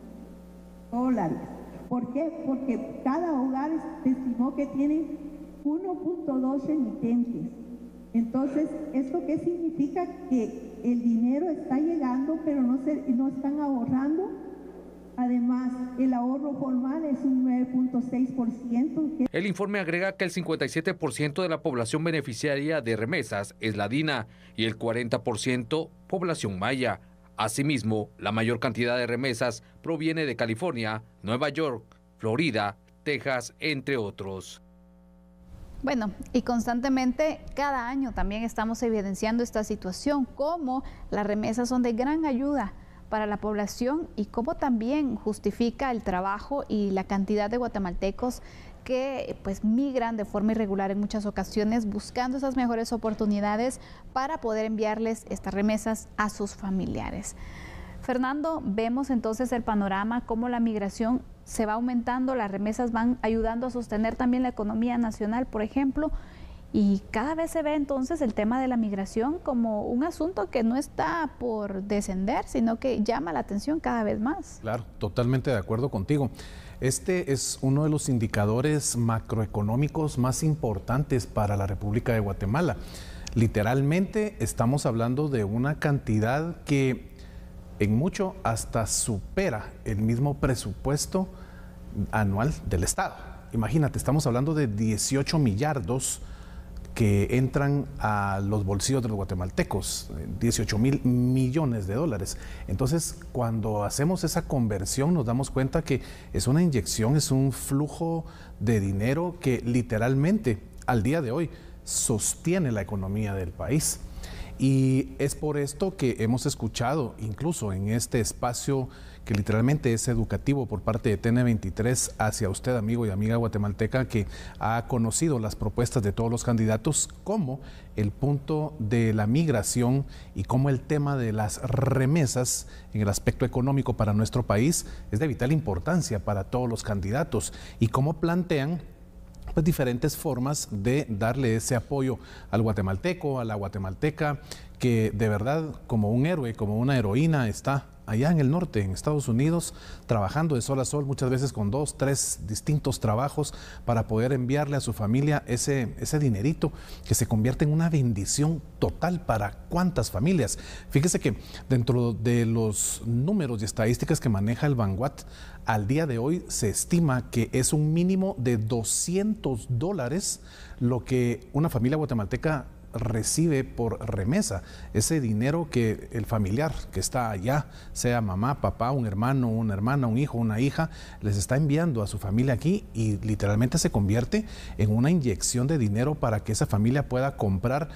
dólares. ¿Por qué? Porque cada hogar estimó que tiene uno punto dos remitentes. Entonces, ¿esto qué significa? Que el dinero está llegando, pero no, se, no están ahorrando. Además, el ahorro formal es un nueve punto seis por ciento.
El informe agrega que el cincuenta y siete por ciento de la población beneficiaria de remesas es ladina y el cuarenta por ciento población maya. Asimismo, la mayor cantidad de remesas proviene de California, Nueva York, Florida, Texas, entre otros.
Bueno, y constantemente cada año también estamos evidenciando esta situación, cómo las remesas son de gran ayuda para la población y cómo también justifica el trabajo y la cantidad de guatemaltecos que pues migran de forma irregular en muchas ocasiones buscando esas mejores oportunidades para poder enviarles estas remesas a sus familiares. Fernando, vemos entonces el panorama, cómo la migración se va aumentando, las remesas van ayudando a sostener también la economía nacional, por ejemplo, y cada vez se ve entonces el tema de la migración como un asunto que no está por descender, sino que llama la atención cada vez más.
Claro, totalmente de acuerdo contigo. Este es uno de los indicadores macroeconómicos más importantes para la República de Guatemala. Literalmente estamos hablando de una cantidad que en mucho hasta supera el mismo presupuesto anual del Estado. Imagínate, estamos hablando de dieciocho millardos que entran a los bolsillos de los guatemaltecos, dieciocho mil millones de dólares. Entonces, cuando hacemos esa conversión, nos damos cuenta que es una inyección, es un flujo de dinero que literalmente al día de hoy sostiene la economía del país. Y es por esto que hemos escuchado, incluso en este espacio que literalmente es educativo por parte de T N veintitrés hacia usted, amigo y amiga guatemalteca, que ha conocido las propuestas de todos los candidatos, como el punto de la migración y como el tema de las remesas en el aspecto económico para nuestro país es de vital importancia para todos los candidatos, y cómo plantean pues diferentes formas de darle ese apoyo al guatemalteco, a la guatemalteca, que de verdad como un héroe, como una heroína está allá en el norte, en Estados Unidos, trabajando de sol a sol, muchas veces con dos, tres distintos trabajos para poder enviarle a su familia ese, ese dinerito que se convierte en una bendición total para cuántas familias. Fíjese que dentro de los números y estadísticas que maneja el Banguat, al día de hoy se estima que es un mínimo de doscientos dólares lo que una familia guatemalteca recibe por remesa, ese dinero que el familiar que está allá, sea mamá, papá, un hermano, una hermana, un hijo, una hija, les está enviando a su familia aquí, y literalmente se convierte en una inyección de dinero para que esa familia pueda comprar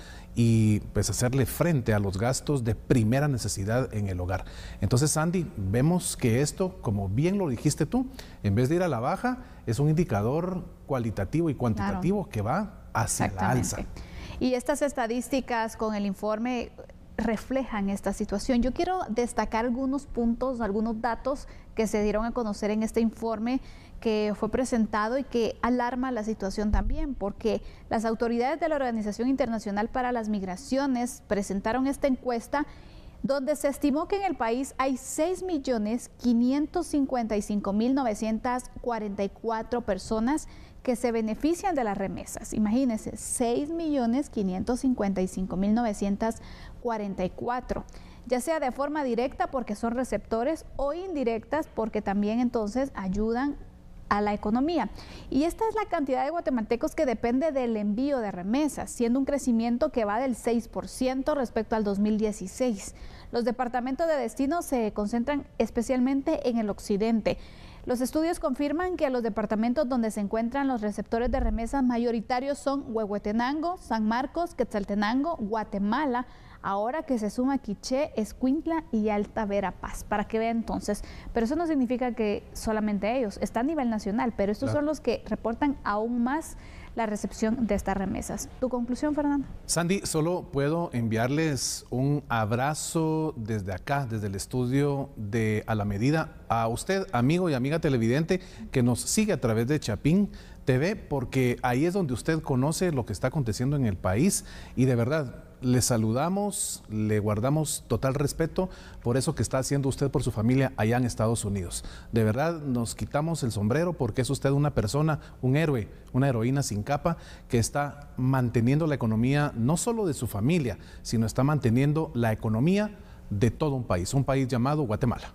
y pues hacerle frente a los gastos de primera necesidad en el hogar. Entonces, Sandy, vemos que esto, como bien lo dijiste tú, en vez de ir a la baja, es un indicador cualitativo y cuantitativo, claro, que va hacia la alza.
Y estas estadísticas con el informe reflejan esta situación. Yo quiero destacar algunos puntos, algunos datos que se dieron a conocer en este informe que fue presentado y que alarma la situación también, porque las autoridades de la Organización Internacional para las Migraciones presentaron esta encuesta donde se estimó que en el país hay seis millones quinientos cincuenta y cinco mil novecientas cuarenta y cuatro personas que se benefician de las remesas. Imagínense, seis millones quinientos cincuenta y cinco mil novecientas cuarenta y cuatro, ya sea de forma directa porque son receptores o indirectas porque también entonces ayudan a la economía. Y esta es la cantidad de guatemaltecos que depende del envío de remesas, siendo un crecimiento que va del seis por ciento respecto al dos mil dieciséis. Los departamentos de destino se concentran especialmente en el occidente. Los estudios confirman que los departamentos donde se encuentran los receptores de remesas mayoritarios son Huehuetenango, San Marcos, Quetzaltenango, Guatemala, ahora que se suma Quiché, Escuintla y Alta Verapaz, para que vean entonces. Pero eso no significa que solamente ellos, está a nivel nacional, pero estos claro. son los que reportan aún más la recepción de estas remesas. ¿Tu conclusión, Fernando?
Sandy, solo puedo enviarles un abrazo desde acá, desde el estudio de A la Medida, a usted, amigo y amiga televidente, que nos sigue a través de Chapín T V, porque ahí es donde usted conoce lo que está aconteciendo en el país, y de verdad, le saludamos, le guardamos total respeto por eso que está haciendo usted por su familia allá en Estados Unidos. De verdad, nos quitamos el sombrero porque es usted una persona, un héroe, una heroína sin capa que está manteniendo la economía no solo de su familia, sino está manteniendo la economía de todo un país, un país llamado Guatemala.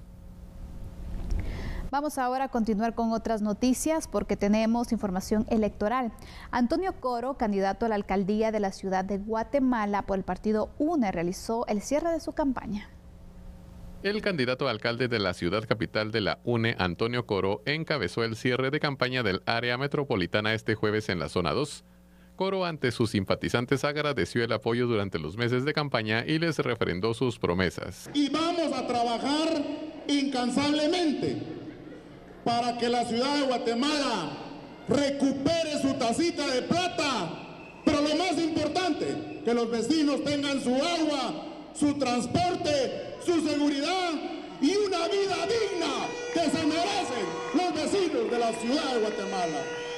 Vamos ahora a continuar con otras noticias porque tenemos información electoral. Antonio Coro, candidato a la alcaldía de la ciudad de Guatemala por el partido U N E, realizó el cierre de su campaña.
El candidato a alcalde de la ciudad capital de la U N E, Antonio Coro, encabezó el cierre de campaña del área metropolitana este jueves en la zona dos. Coro, ante sus simpatizantes, agradeció el apoyo durante los meses de campaña y les refrendó sus promesas.
Y vamos a trabajar incansablemente para que la ciudad de Guatemala recupere su tacita de plata, pero lo más importante, que los vecinos tengan su agua, su transporte, su seguridad y una vida digna que se merecen los vecinos de la ciudad de Guatemala.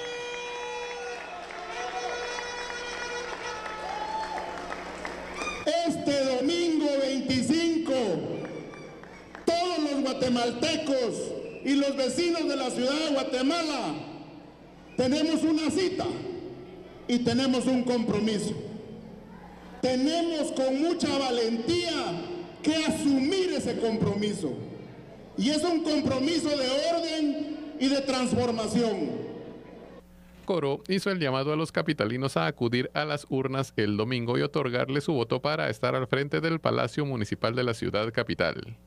Este domingo veinticinco, todos los guatemaltecos y los vecinos de la ciudad de Guatemala tenemos una cita y tenemos un compromiso. Tenemos con mucha valentía que asumir ese compromiso. Y es un compromiso de orden y de transformación.
Coro hizo el llamado a los capitalinos a acudir a las urnas el domingo y otorgarle su voto para estar al frente del Palacio Municipal de la ciudad capital.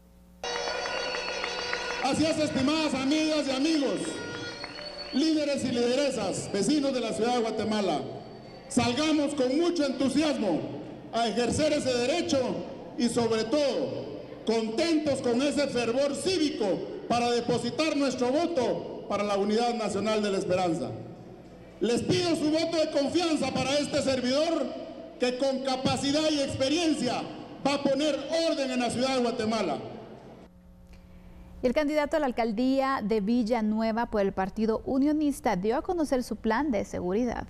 Así es, estimadas amigas y amigos, líderes y lideresas, vecinos de la ciudad de Guatemala, salgamos con mucho entusiasmo a ejercer ese derecho y sobre todo contentos con ese fervor cívico para depositar nuestro voto para la Unidad Nacional de la Esperanza. Les pido su voto de confianza para este servidor que con capacidad y experiencia va a poner orden en la ciudad de Guatemala.
Y el candidato a la alcaldía de Villanueva por el Partido Unionista dio a conocer su plan de seguridad.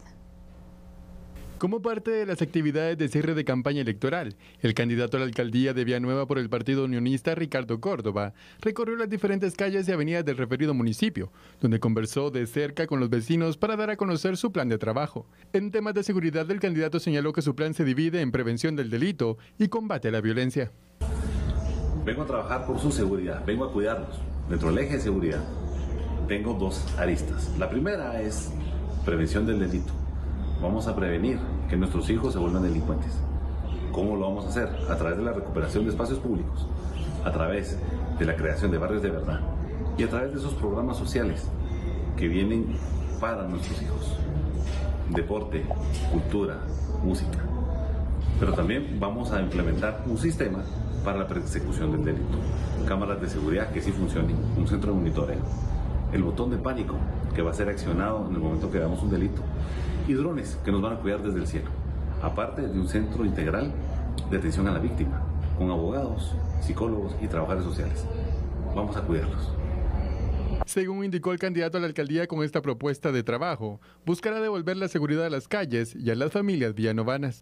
Como parte de las actividades de cierre de campaña electoral, el candidato a la alcaldía de Villanueva por el Partido Unionista, Ricardo Córdoba, recorrió las diferentes calles y avenidas del referido municipio, donde conversó de cerca con los vecinos para dar a conocer su plan de trabajo. En temas de seguridad, el candidato señaló que su plan se divide en prevención del delito y combate a la violencia.
Vengo a trabajar por su seguridad, vengo a cuidarlos. Dentro del eje de seguridad tengo dos aristas. La primera es prevención del delito. Vamos a prevenir que nuestros hijos se vuelvan delincuentes. ¿Cómo lo vamos a hacer? A través de la recuperación de espacios públicos, a través de la creación de barrios de verdad y a través de esos programas sociales que vienen para nuestros hijos. Deporte, cultura, música. Pero también vamos a implementar un sistema para la persecución del delito. Cámaras de seguridad que sí funcionen, un centro de monitoreo, el botón de pánico que va a ser accionado en el momento que veamos un delito y drones que nos van a cuidar desde el cielo, aparte de un centro integral de atención a la víctima, con abogados, psicólogos y trabajadores sociales. Vamos a cuidarlos.
Según indicó el candidato a la alcaldía, con esta propuesta de trabajo, buscará devolver la seguridad a las calles y a las familias villanovanas.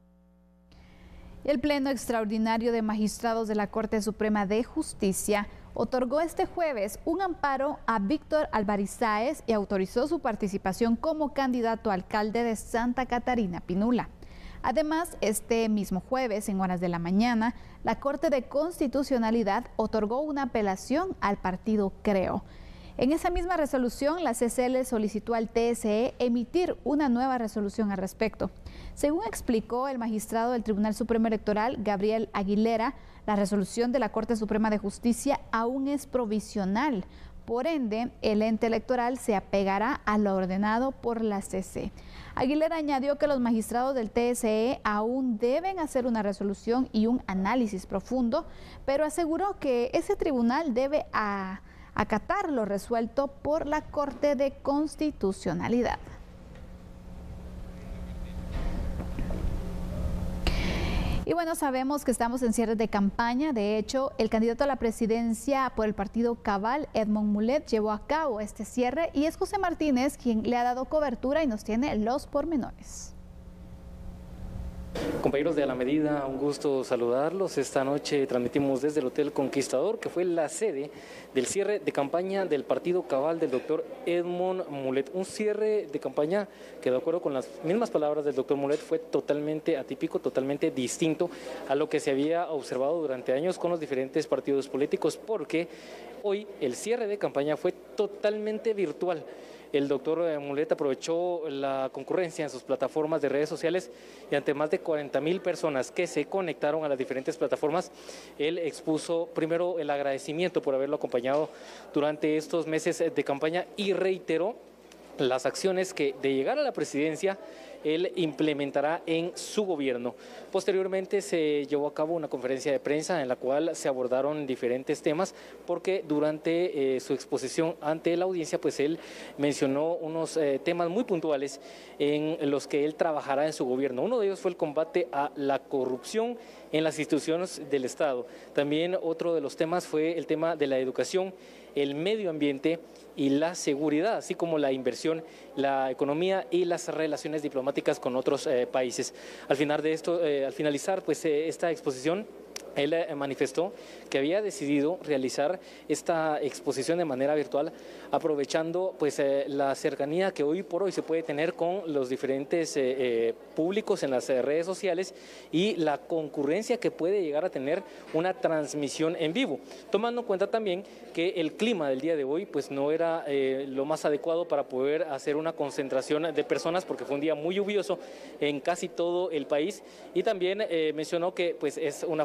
El Pleno Extraordinario de Magistrados de la Corte Suprema de Justicia otorgó este jueves un amparo a Víctor Alvarizáez y autorizó su participación como candidato a alcalde de Santa Catarina Pinula. Además, este mismo jueves, en horas de la mañana, la Corte de Constitucionalidad otorgó una apelación al partido Creo. En esa misma resolución, la C C L solicitó al T S E emitir una nueva resolución al respecto. Según explicó el magistrado del Tribunal Supremo Electoral, Gabriel Aguilera, la resolución de la Corte Suprema de Justicia aún es provisional. Por ende, el ente electoral se apegará a lo ordenado por la C C. Aguilera añadió que los magistrados del T S E aún deben hacer una resolución y un análisis profundo, pero aseguró que ese tribunal debe a acatar lo resuelto por la Corte de Constitucionalidad. Y bueno, sabemos que estamos en cierre de campaña. De hecho, el candidato a la presidencia por el partido Cabal, Edmond Mulet, llevó a cabo este cierre y es José Martínez quien le ha dado cobertura y nos tiene los pormenores.
Compañeros de A la Medida, un gusto saludarlos. Esta noche transmitimos desde el Hotel Conquistador, que fue la sede del cierre de campaña del partido Cabal del doctor Edmond Mulet. Un cierre de campaña que, de acuerdo con las mismas palabras del doctor Mulet, fue totalmente atípico, totalmente distinto a lo que se había observado durante años con los diferentes partidos políticos, porque hoy el cierre de campaña fue totalmente virtual. El doctor Mulet aprovechó la concurrencia en sus plataformas de redes sociales y ante más de cuarenta mil personas que se conectaron a las diferentes plataformas, él expuso primero el agradecimiento por haberlo acompañado durante estos meses de campaña y reiteró las acciones que, de llegar a la presidencia, él implementará en su gobierno. Posteriormente se llevó a cabo una conferencia de prensa en la cual se abordaron diferentes temas, porque durante eh, su exposición ante la audiencia, pues él mencionó unos eh, temas muy puntuales en los que él trabajará en su gobierno. Uno de ellos fue el combate a la corrupción en las instituciones del Estado. También otro de los temas fue el tema de la educación, el medio ambiente y la seguridad, así como la inversión, la economía y las relaciones diplomáticas con otros eh, países. Al final de esto, eh, al finalizar pues eh, esta exposición, él eh, manifestó que había decidido realizar esta exposición de manera virtual, aprovechando pues eh, la cercanía que hoy por hoy se puede tener con los diferentes eh, eh, públicos en las eh, redes sociales y la concurrencia que puede llegar a tener una transmisión en vivo, tomando en cuenta también que el clima del día de hoy pues no era eh, lo más adecuado para poder hacer una concentración de personas, porque fue un día muy lluvioso en casi todo el país, y también eh, mencionó que pues es una forma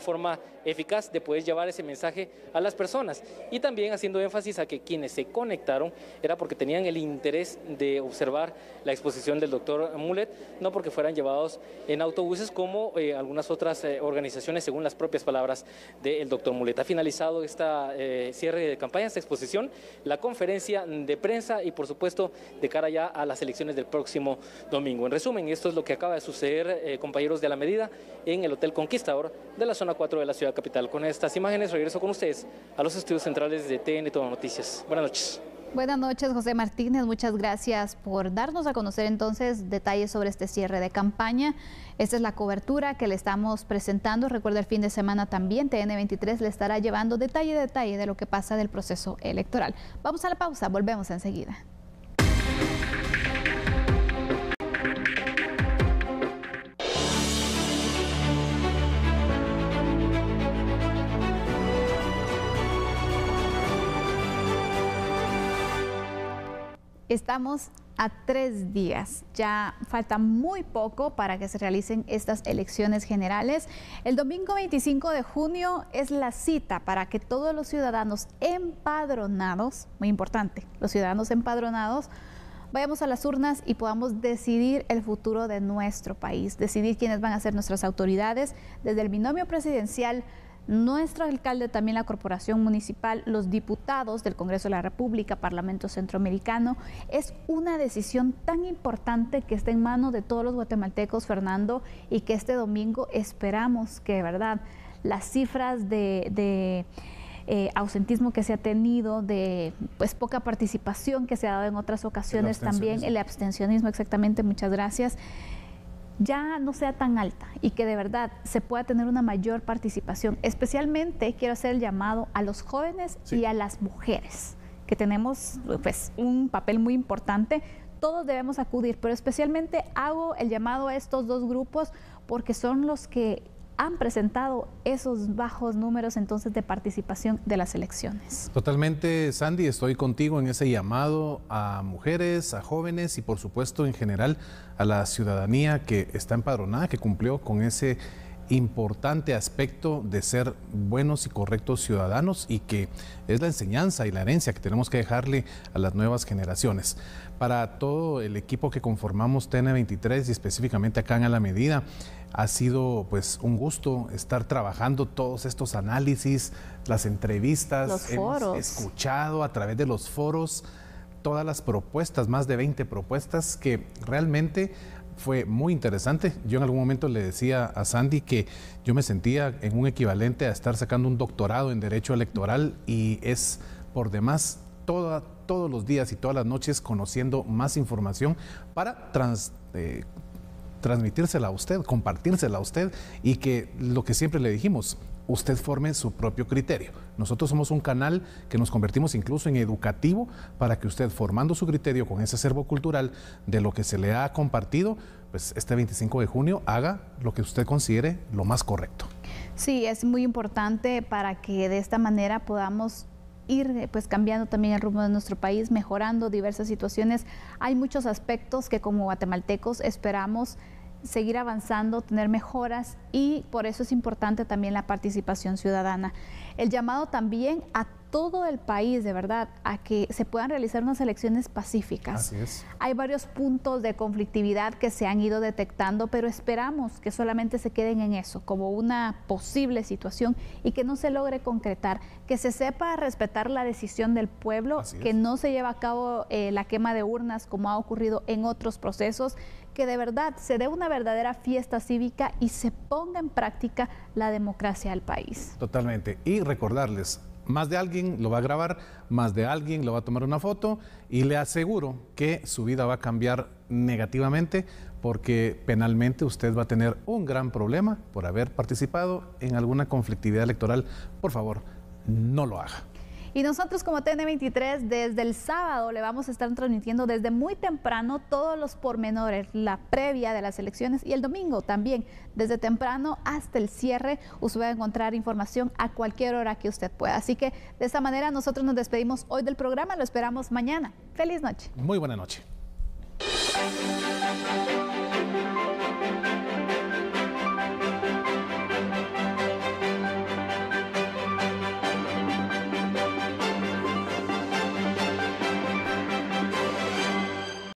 eficaz de poder llevar ese mensaje a las personas, y también haciendo énfasis a que quienes se conectaron era porque tenían el interés de observar la exposición del doctor Mulet, no porque fueran llevados en autobuses como eh, algunas otras eh, organizaciones, según las propias palabras del doctor Mulet. Ha finalizado esta eh, cierre de campaña, esta exposición, la conferencia de prensa y por supuesto de cara ya a las elecciones del próximo domingo. En resumen, esto es lo que acaba de suceder, eh, compañeros de A la Medida, en el Hotel Conquistador de la zona cuatro de la ciudad capital. Con estas imágenes regreso con ustedes a los estudios centrales de T N Todo Noticias. Buenas noches.
Buenas noches, José Martínez. Muchas gracias por darnos a conocer entonces detalles sobre este cierre de campaña. Esta es la cobertura que le estamos presentando. Recuerda, el fin de semana también T N veintitrés le estará llevando detalle a detalle de lo que pasa del proceso electoral. Vamos a la pausa, volvemos enseguida. Estamos a tres días, ya falta muy poco para que se realicen estas elecciones generales. El domingo veinticinco de junio es la cita para que todos los ciudadanos empadronados, muy importante, los ciudadanos empadronados, vayamos a las urnas y podamos decidir el futuro de nuestro país, decidir quiénes van a ser nuestras autoridades, desde el binomio presidencial, nuestro alcalde, también la corporación municipal, los diputados del Congreso de la República, Parlamento Centroamericano. Es una decisión tan importante que está en manos de todos los guatemaltecos, Fernando, y que este domingo esperamos que de verdad las cifras de, de eh, ausentismo que se ha tenido, de pues poca participación que se ha dado en otras ocasiones, también el abstencionismo, exactamente, muchas gracias, ya no sea tan alta y que de verdad se pueda tener una mayor participación. Especialmente quiero hacer el llamado a los jóvenes sí. y a las mujeres, que tenemos pues un papel muy importante. Todos debemos acudir, pero especialmente hago el llamado a estos dos grupos porque son los que han presentado esos bajos números entonces de participación de las elecciones.
Totalmente, Sandy, estoy contigo en ese llamado a mujeres, a jóvenes y por supuesto en general a la ciudadanía que está empadronada, que cumplió con ese importante aspecto de ser buenos y correctos ciudadanos y que es la enseñanza y la herencia que tenemos que dejarle a las nuevas generaciones. Para todo el equipo que conformamos T N veintitrés y específicamente acá en A la Medida, ha sido pues un gusto estar trabajando todos estos análisis, las entrevistas,
los
hemos
foros.
escuchado a través de los foros todas las propuestas, más de veinte propuestas que realmente fue muy interesante. Yo en algún momento le decía a Sandy que yo me sentía en un equivalente a estar sacando un doctorado en Derecho Electoral y es por demás toda, todos los días y todas las noches conociendo más información para trans, eh, transmitírsela a usted, compartírsela a usted y que lo que siempre le dijimos, usted forme su propio criterio. Nosotros somos un canal que nos convertimos incluso en educativo para que usted, formando su criterio con ese acervo cultural de lo que se le ha compartido, pues este veinticinco de junio haga lo que usted considere lo más correcto.
Sí, es muy importante para que de esta manera podamos ir pues cambiando también el rumbo de nuestro país, mejorando diversas situaciones. Hay muchos aspectos que como guatemaltecos esperamos seguir avanzando, tener mejoras y por eso es importante también la participación ciudadana. El llamado también a todo el país, de verdad, a que se puedan realizar unas elecciones pacíficas.
Así es.
Hay varios puntos de conflictividad que se han ido detectando, pero esperamos que solamente se queden en eso, como una posible situación y que no se logre concretar, que se sepa respetar la decisión del pueblo, que no se lleve a cabo eh, la quema de urnas como ha ocurrido en otros procesos, que de verdad se dé una verdadera fiesta cívica y se ponga en práctica la democracia del país.
Totalmente. Y recordarles, más de alguien lo va a grabar, más de alguien lo va a tomar una foto y le aseguro que su vida va a cambiar negativamente porque penalmente usted va a tener un gran problema por haber participado en alguna conflictividad electoral. Por favor, no lo haga.
Y nosotros como T N veintitrés desde el sábado le vamos a estar transmitiendo desde muy temprano todos los pormenores, la previa de las elecciones y el domingo también, desde temprano hasta el cierre, usted va a encontrar información a cualquier hora que usted pueda. Así que de esta manera nosotros nos despedimos hoy del programa, lo esperamos mañana. Feliz noche.
Muy buena noche.